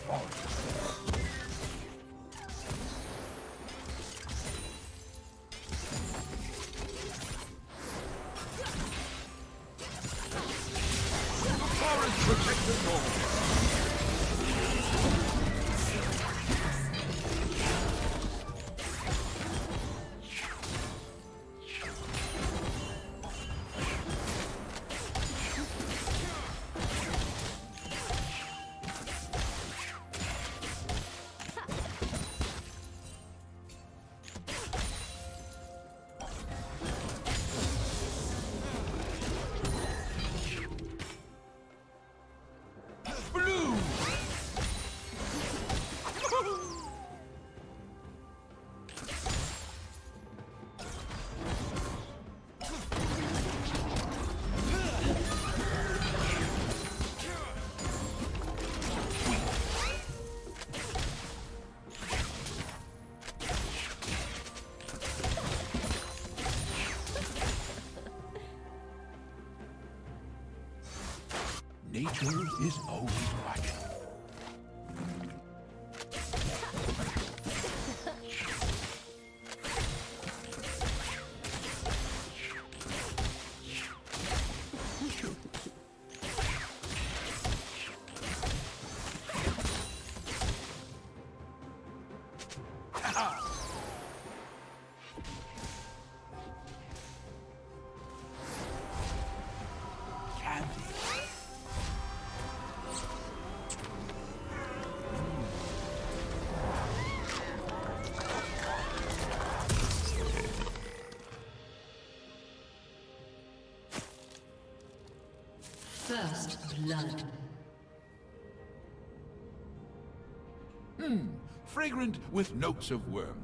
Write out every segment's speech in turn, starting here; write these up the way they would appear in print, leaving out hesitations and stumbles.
Nature is always watching. First blood. Fragrant with notes of wormwood.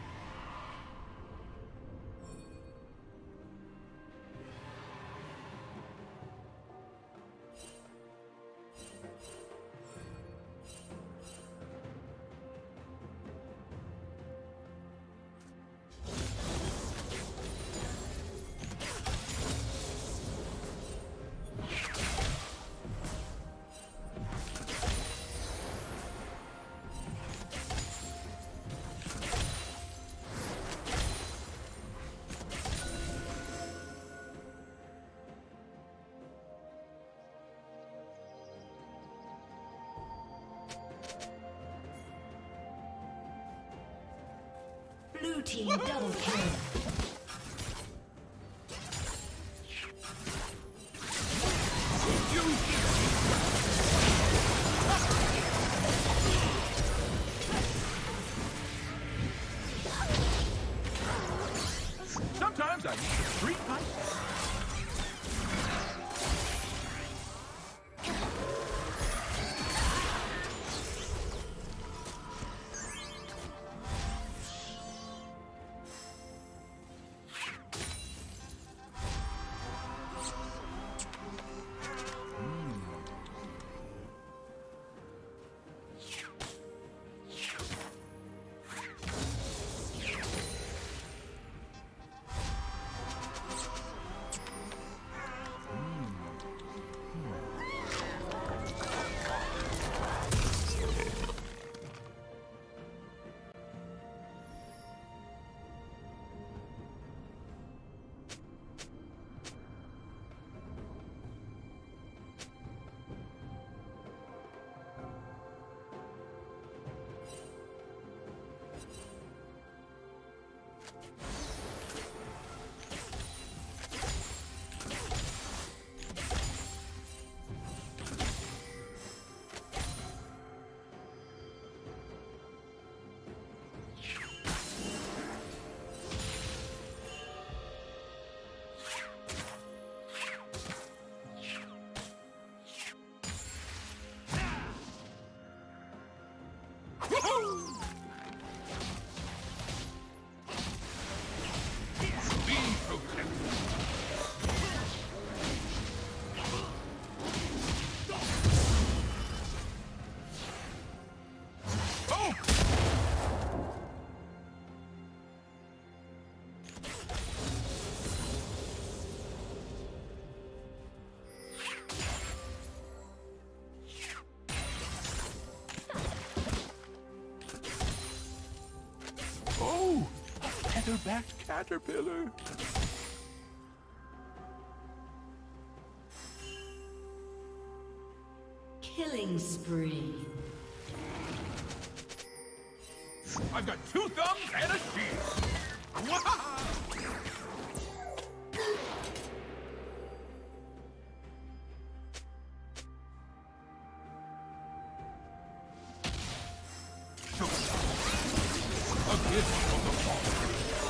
Blue team double kill. Sometimes I need to treat myself. leather-backed caterpillar. Killing spree. I've got 2 thumbs and a shield. Wah! A gift from the fall.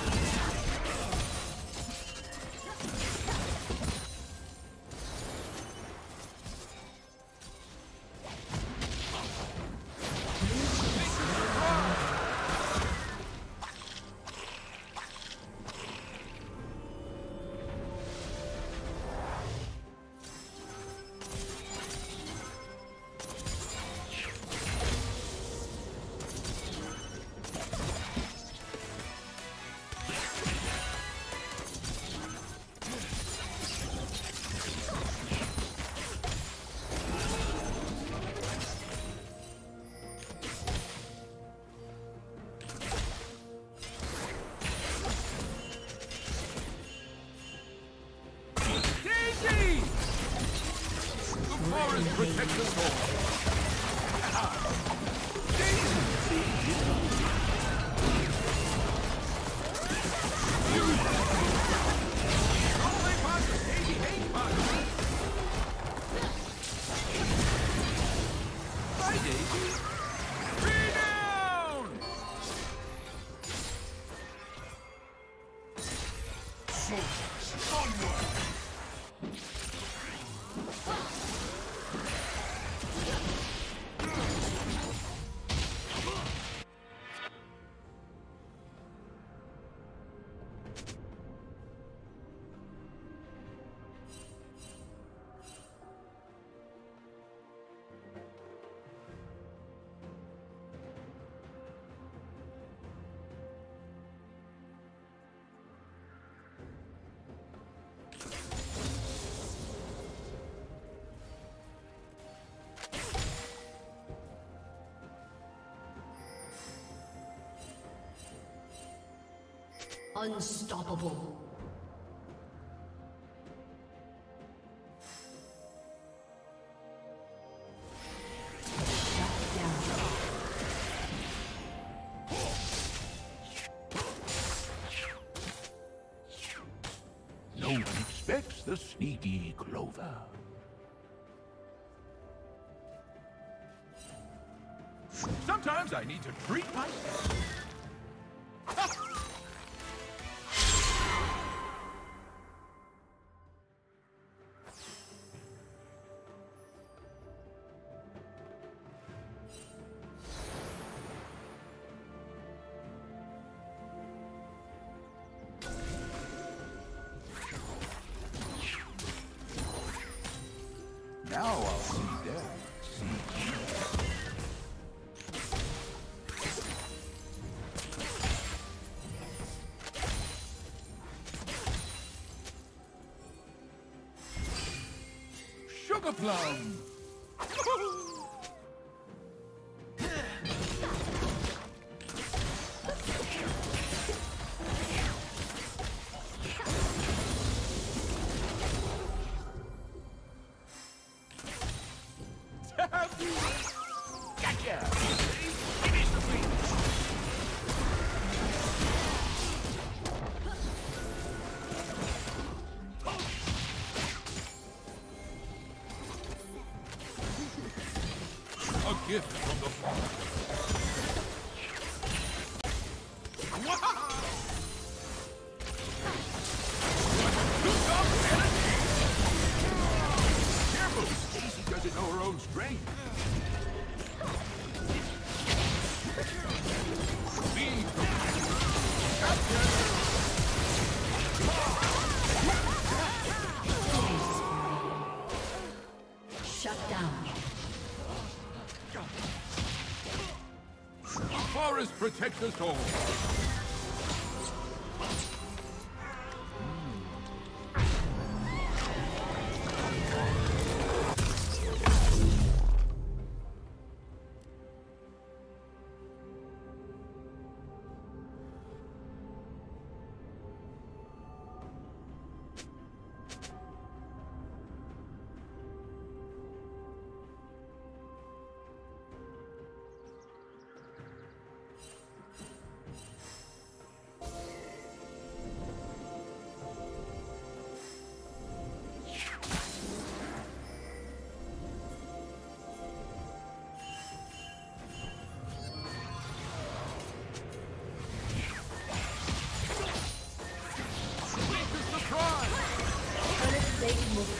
Protect us all. Bye, Daisy. Three down! Soldiers, onward! Unstoppable. No one expects the sneaky Clover. Sometimes I need to treat myself. Now I'll see them. See you. Sugar plum. Gotcha! Finish the wheel! A gift from the fall. Careful! Daisy doesn't know her own strength. Shut down. Forest protects us all.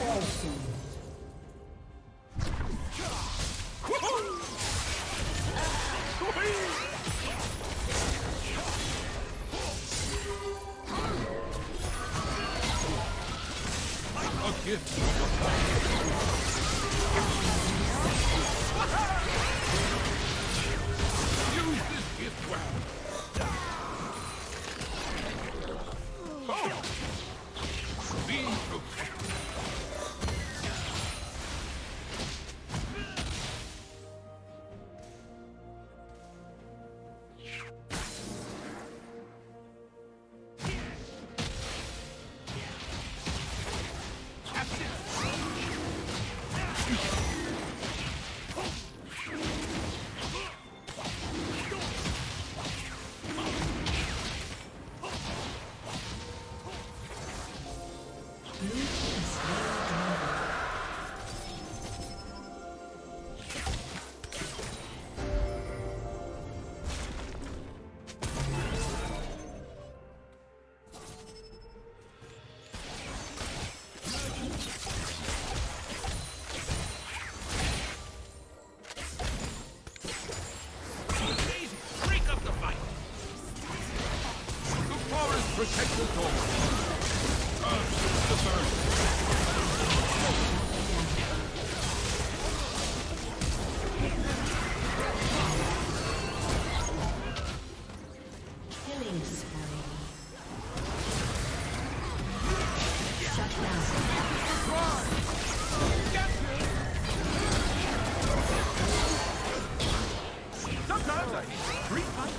Fall soon. A gift from the fire. Use this gift well. Oh! Be prepared. Protect the door. The bird. Killing spree. Shut down. Sometimes I need to treat my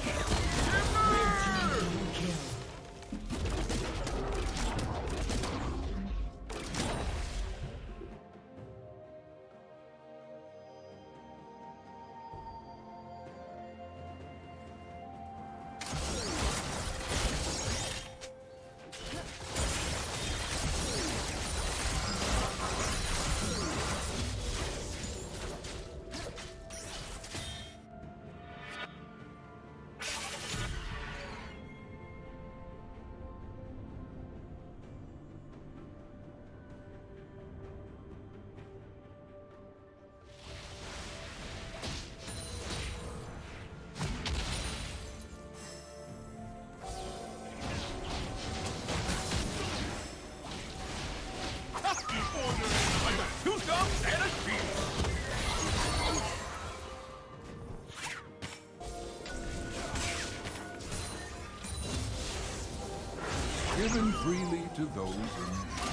given freely to those in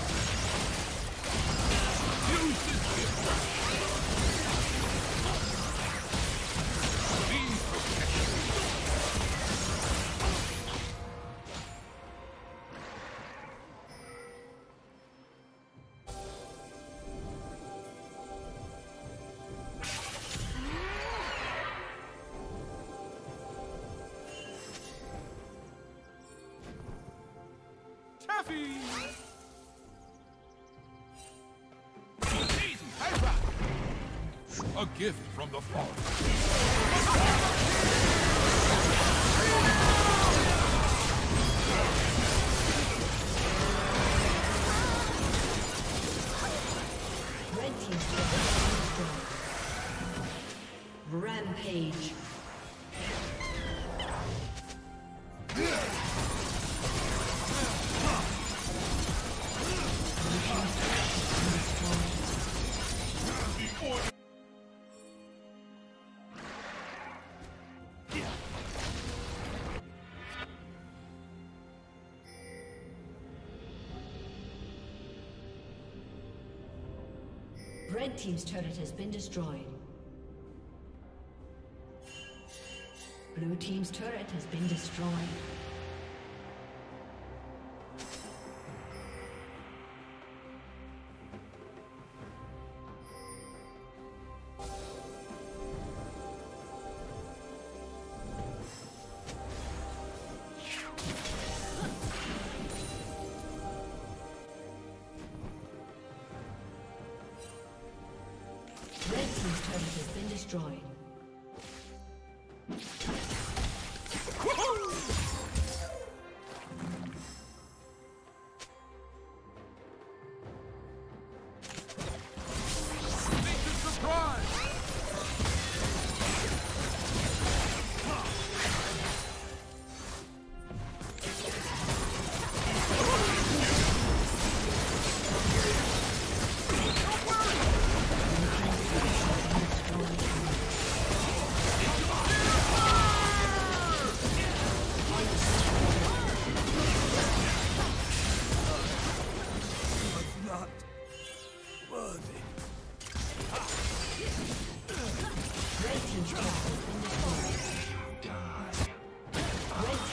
use this gift. Be protected. Taffy! Easy, high five! A gift from the forest. Red team's rampage. Red team's turret has been destroyed. Blue team's turret has been destroyed. Red team's turret has been destroyed.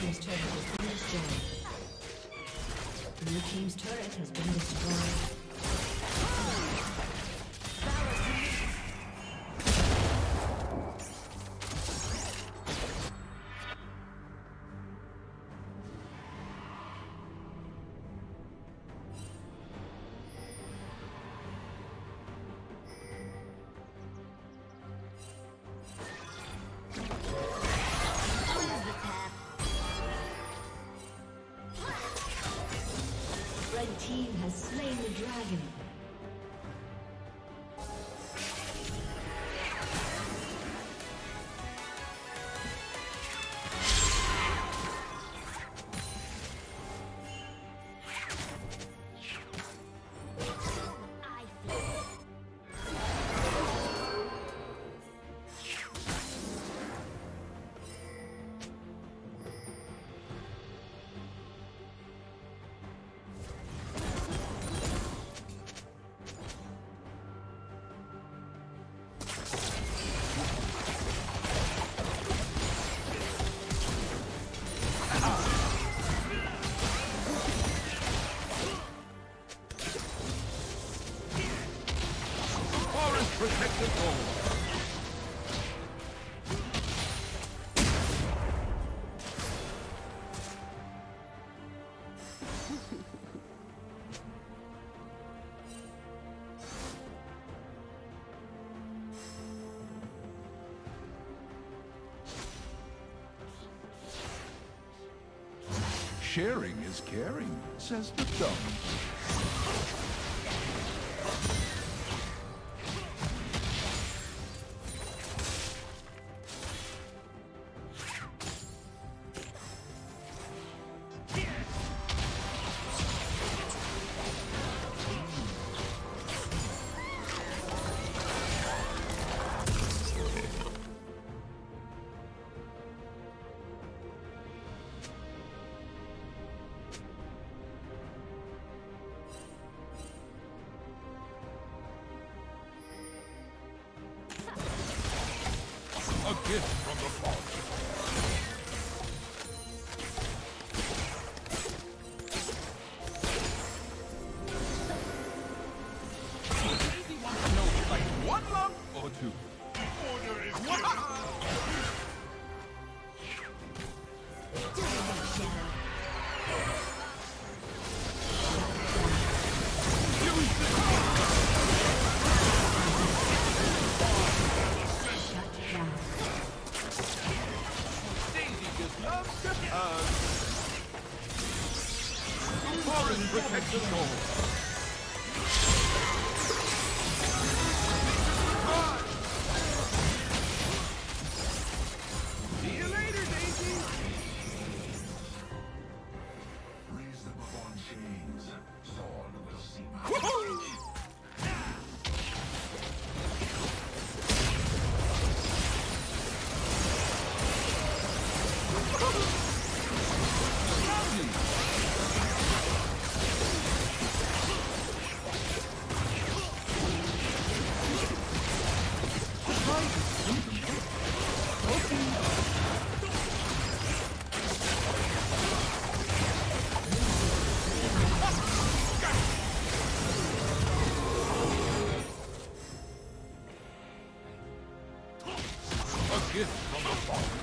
team's turret has been destroyed. Blue team's turret has been destroyed. Red team has slain the dragon. Protect the goal. Sharing is caring, says the dumb. A gift from the Father. Easy wants to know if you like one lump or two. Order is protect the soul. See you later, Daisy. Raise them up on chains. Thorn will see my A gift from the Father.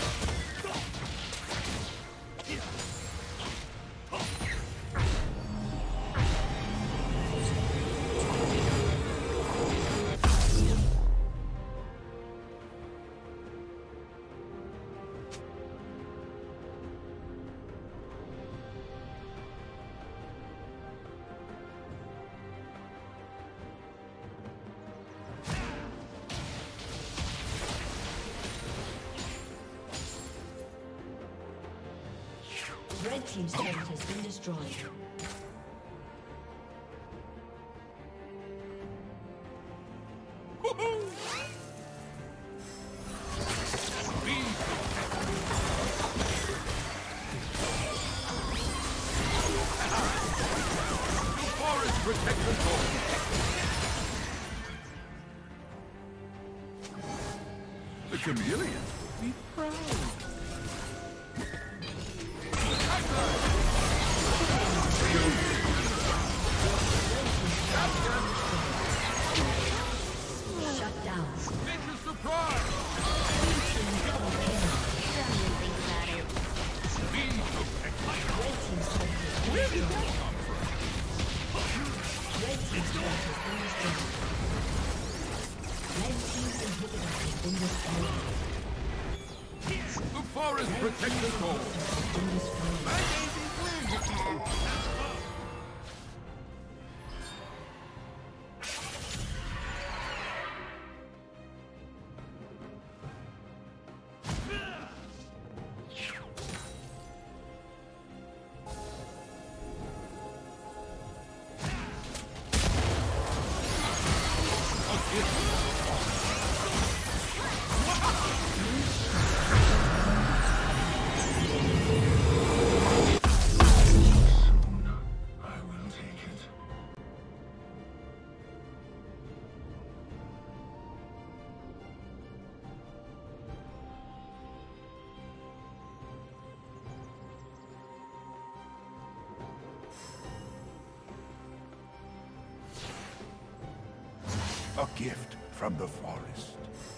Red team's turret has been destroyed. Protect the goal. The chameleon would be proud. Red team's turret has been destroyed. Red team's inhibitor has been destroyed. The forest protects us all. My daisy A gift from the forest.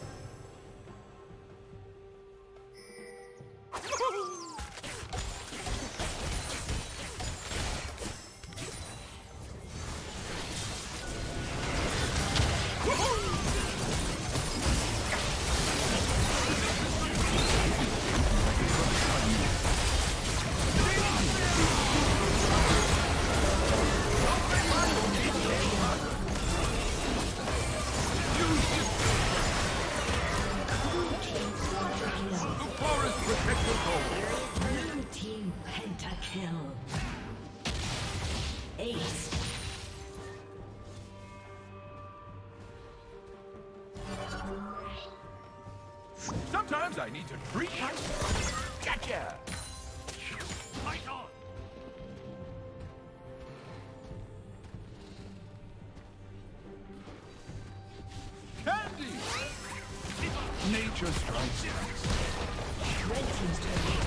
Blue team pentakill. Ace. Sometimes I need to treat myself. Gotcha! Fight on! Candy! Nature strikes. Red team's turret